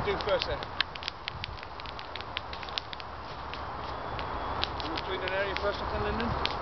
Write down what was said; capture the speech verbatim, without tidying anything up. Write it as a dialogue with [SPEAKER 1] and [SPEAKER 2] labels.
[SPEAKER 1] do first then? You clean an area first, then, Lyndon?